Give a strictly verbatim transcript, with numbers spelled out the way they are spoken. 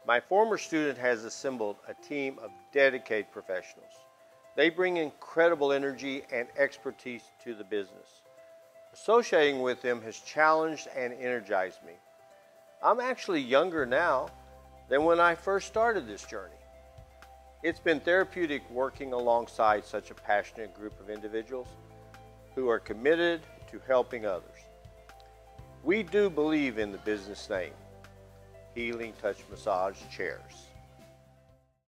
My former student has assembled a team of dedicated professionals. They bring incredible energy and expertise to the business. Associating with them has challenged and energized me. I'm actually younger now than when I first started this journey. It's been therapeutic working alongside such a passionate group of individuals who are committed to helping others. We do believe in the business name, Healing Touch Massage Chairs.